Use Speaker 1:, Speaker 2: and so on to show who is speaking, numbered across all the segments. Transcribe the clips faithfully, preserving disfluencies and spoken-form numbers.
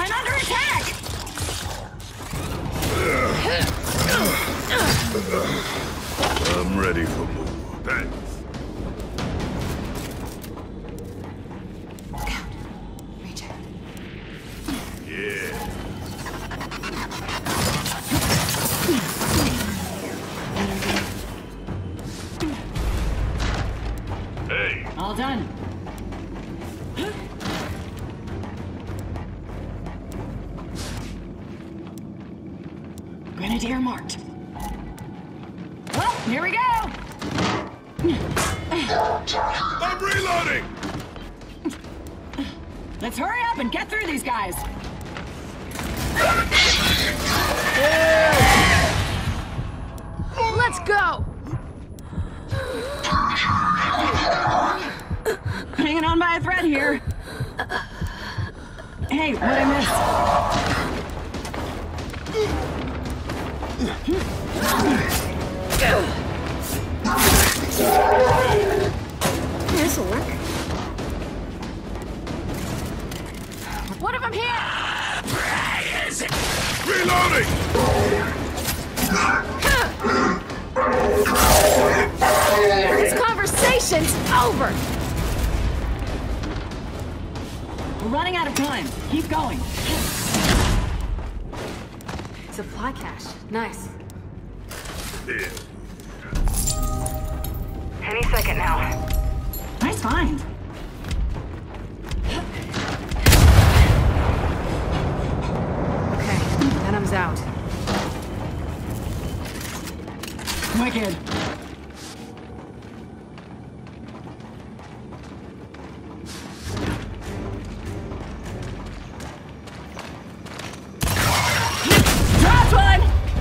Speaker 1: I'm under attack!
Speaker 2: I'm ready for more. Thanks.
Speaker 1: Reach it.
Speaker 2: Yeah. Hey.
Speaker 1: All done. Grenadier marked. Well, here we go!
Speaker 2: I'm reloading!
Speaker 1: Let's hurry up and get through these guys!
Speaker 3: Let's go!
Speaker 1: Hanging on by a thread here. Hey, what'd I
Speaker 3: This'll work. One of them here!
Speaker 2: Reloading!
Speaker 3: This conversation's over!
Speaker 1: We're running out of time. Keep going.
Speaker 3: Supply cache. Nice.
Speaker 2: Yeah.
Speaker 4: Any second now.
Speaker 1: Nice find.
Speaker 3: Okay, Venom's out.
Speaker 1: Wicked. Dropped one!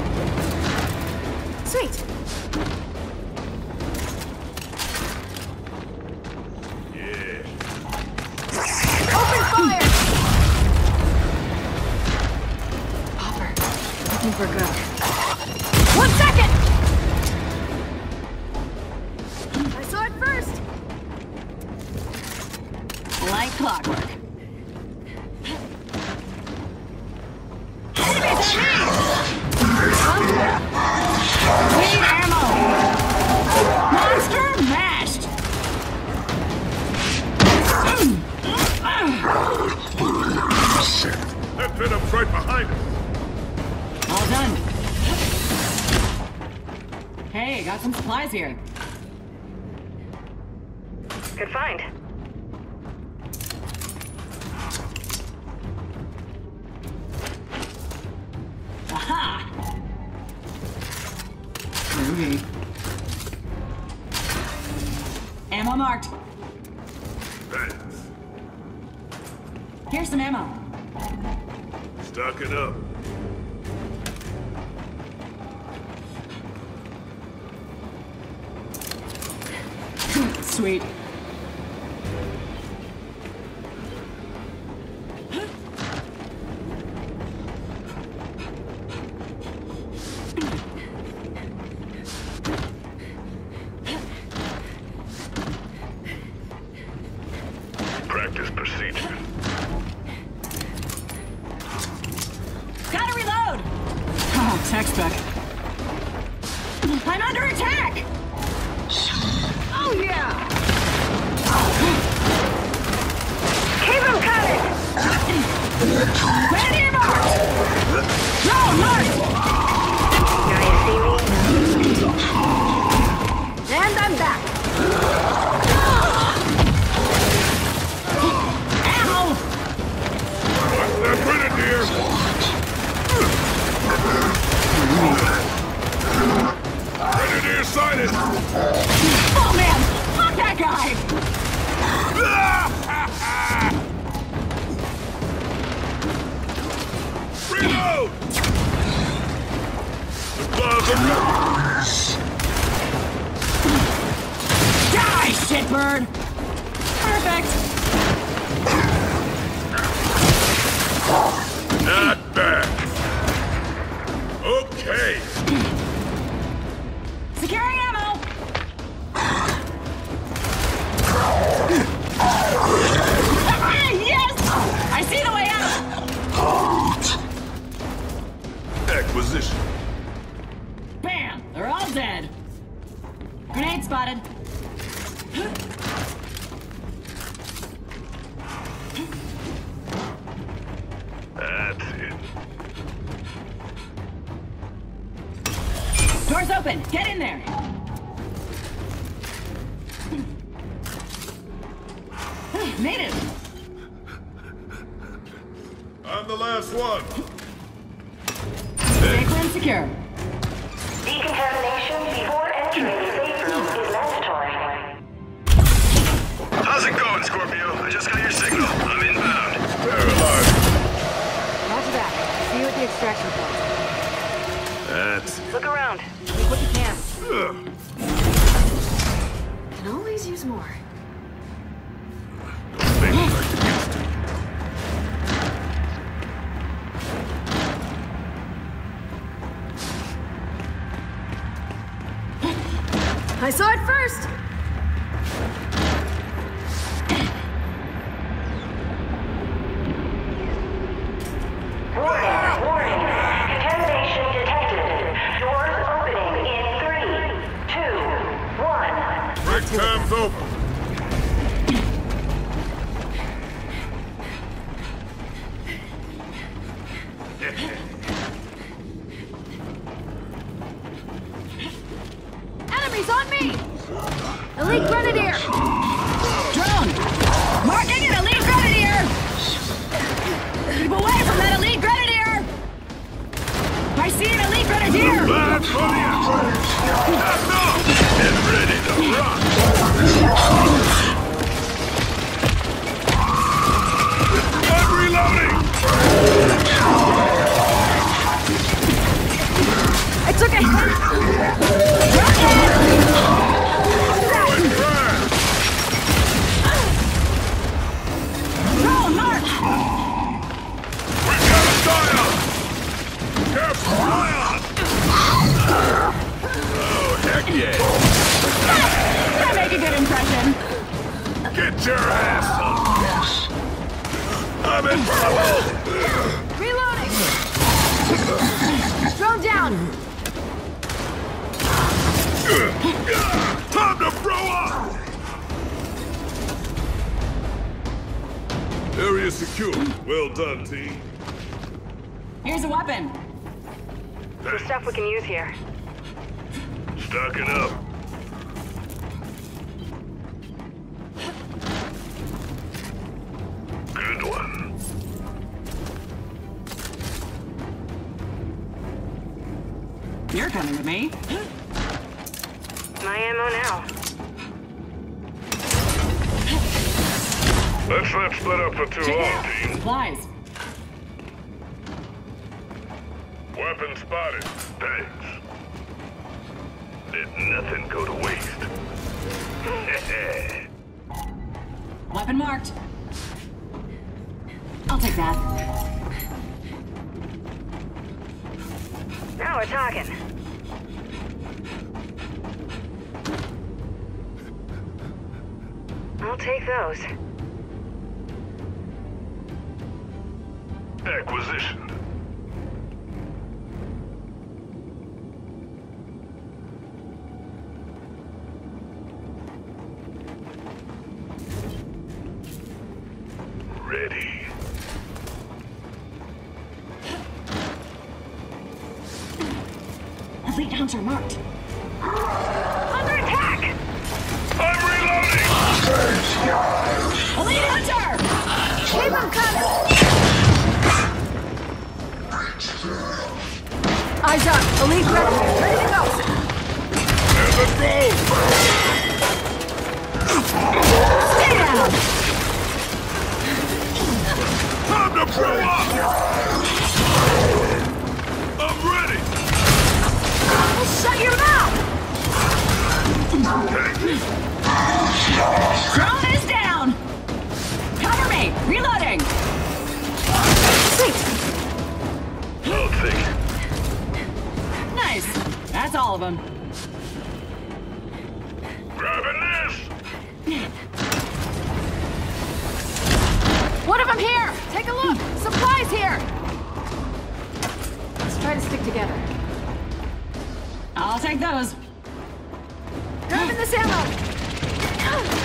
Speaker 3: Sweet. Open fire! Hopper, I think we're good. One second! I saw it first!
Speaker 1: Like clockwork. Enemies on me! Need ammo! Monster mashed!
Speaker 2: That Venom's right behind us.
Speaker 1: All done. Hey, got some supplies here.
Speaker 4: Good find.
Speaker 1: Aha! Groovy. Ammo marked.
Speaker 2: Thanks.
Speaker 1: Here's some ammo.
Speaker 2: Stock it up.
Speaker 1: Sweet.
Speaker 2: Practice procedure.
Speaker 1: Gotta reload! Oh, textbook. I'm under attack!
Speaker 3: Oh yeah!
Speaker 4: Keep him coming!
Speaker 1: Grenadier marked! No, marked!
Speaker 4: Now you see me?
Speaker 3: And I'm back!
Speaker 1: Ammo!
Speaker 2: Watch that Grenadier! Grenadier sighted!
Speaker 1: Oh man! Fuck that guy!
Speaker 2: Reload! The gloves are ready!
Speaker 1: Die, shitbird! Perfect!
Speaker 2: Not bad. Okay.
Speaker 1: Securing ammo! Ah, yes! I see the way out!
Speaker 2: That's it.
Speaker 1: Door's open. Get in there. Made it.
Speaker 2: I'm the last one.
Speaker 1: Safe and secure.
Speaker 4: Decontamination before entering the safe room is mandatory.
Speaker 2: How's it going, Scorpio? I just got your signal. I'm inbound.
Speaker 3: Roger that. See you at the extraction point.
Speaker 2: That's
Speaker 4: Look around.
Speaker 3: Take what you can.
Speaker 2: Ugh.
Speaker 3: Can always use more.
Speaker 2: Things like it used to.
Speaker 3: I saw it first!
Speaker 4: Warning, warning. Contamination detected. Doors opening in three, two, one.
Speaker 2: Break time's open.
Speaker 3: Enemies on me! Elite Grenadier!
Speaker 1: Drone! Marking an elite grenadier! Keep away from that elite grenadier! I see an elite grenadier!
Speaker 2: Bad for the action. That's enough. Get ready to rock. I'm reloading.
Speaker 3: I took a hit!
Speaker 2: Throwing fire.
Speaker 1: Drone, mark!
Speaker 2: We've got a dial. Careful, fire. Oh, heck yeah.
Speaker 1: That make a good impression.
Speaker 2: Get your ass up. I'm in trouble.
Speaker 3: Reloading! Drone down!
Speaker 2: Time to throw up. Area secure. Well done, team.
Speaker 1: Here's a weapon.
Speaker 4: There's stuff we can use here.
Speaker 2: Stocking up. Good one.
Speaker 1: You're coming with me.
Speaker 4: My ammo now.
Speaker 2: Let's not split up for too
Speaker 1: Check
Speaker 2: long,
Speaker 1: out.
Speaker 2: team.
Speaker 1: Supplies.
Speaker 2: Weapon spotted. Thanks. Let nothing go to waste.
Speaker 1: Weapon marked. I'll take that.
Speaker 4: Now we're talking. I'll take those.
Speaker 2: Acquisition. Ready.
Speaker 1: Elite hunter marked.
Speaker 4: Under attack!
Speaker 2: I'm reloading!
Speaker 1: Elite hunter!
Speaker 3: Keep him coming! Eyes up! Elite Grenadier, ready to go!
Speaker 2: And the drone!
Speaker 1: Stay down!
Speaker 2: Time to throw up! I'm ready!
Speaker 3: Shut your mouth!
Speaker 1: Drone is down! Cover me! Reloading!
Speaker 3: Sweet!
Speaker 2: I'll take it.
Speaker 1: Nice! That's all of them.
Speaker 2: Grabbing this!
Speaker 3: One of them here! Take a look! Supplies here! Let's try to stick together.
Speaker 1: I'll take those.
Speaker 3: Grabbing this ammo!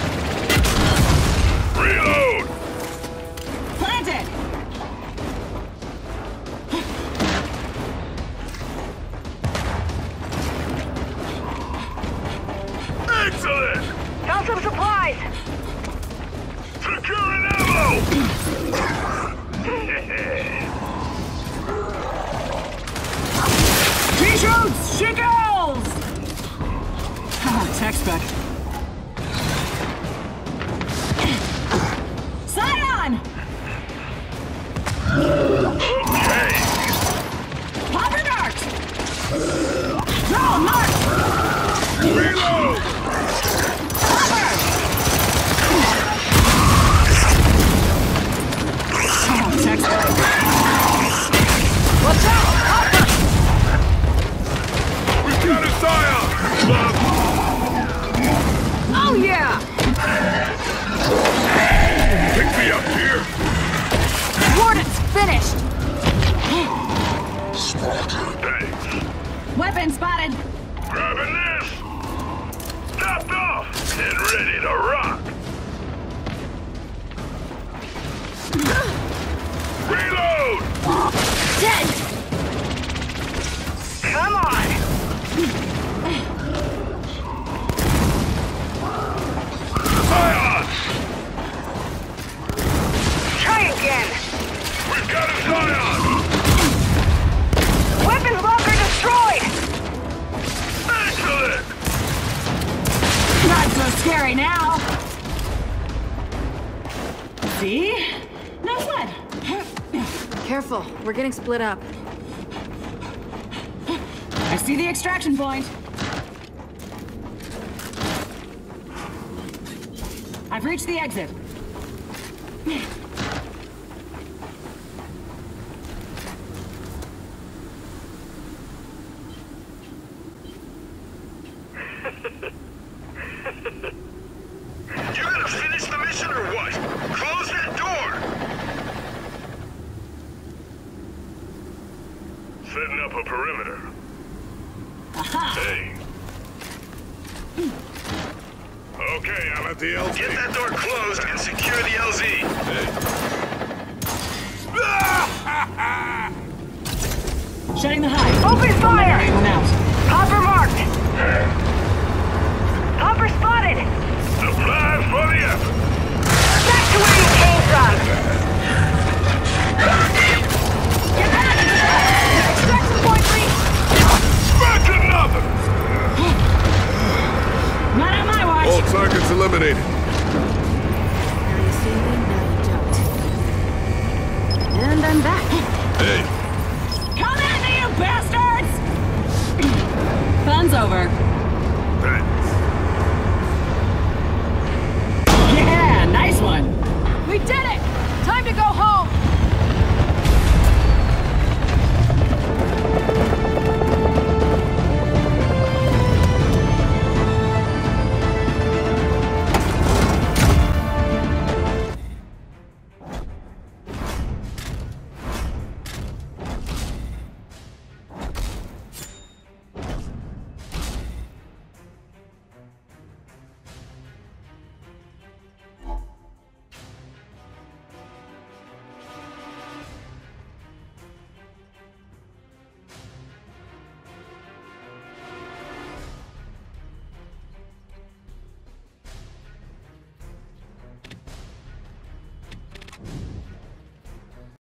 Speaker 1: shoots! She kills! Ah, textbook. Scion!
Speaker 2: Okay.
Speaker 1: Popper dart! Draw, mark!
Speaker 2: Reload!
Speaker 1: Popper! Oh, textbook. Watch out! Popper!
Speaker 2: We got a Scion! Love.
Speaker 1: Oh, yeah!
Speaker 2: Pick me up here.
Speaker 1: Warden's finished!
Speaker 2: Thanks.
Speaker 1: Weapon spotted!
Speaker 2: Grabbing this. Topped off and ready to rock. Reload!
Speaker 1: Dead!
Speaker 4: Come on!
Speaker 2: Scion!
Speaker 4: Try again!
Speaker 2: We've got a Scion!
Speaker 4: Weapons locker destroyed!
Speaker 2: Excellent!
Speaker 1: Not so scary now! See? No sweat!
Speaker 3: Careful, we're getting split up.
Speaker 1: I see the extraction point. I've reached the exit.
Speaker 2: You gonna finish the mission or what? Close that door! Setting up a perimeter.
Speaker 1: Aha!
Speaker 2: Hey. Okay, I'm at the L Z. Get that door closed and secure the L Z. Hey.
Speaker 1: Shutting the hive.
Speaker 4: Open fire!
Speaker 1: Anyone out?
Speaker 4: Hopper marked! Hopper spotted!
Speaker 2: Supplies for the effort.
Speaker 4: Back to where you came from!
Speaker 1: Get back! Extraction point reached!
Speaker 2: Back another!
Speaker 1: Not on my watch!
Speaker 2: All targets eliminated.
Speaker 3: Now you see me, now you don't. And I'm back.
Speaker 2: Hey.
Speaker 1: Come at me, you bastards! Fun's over.
Speaker 2: Hey.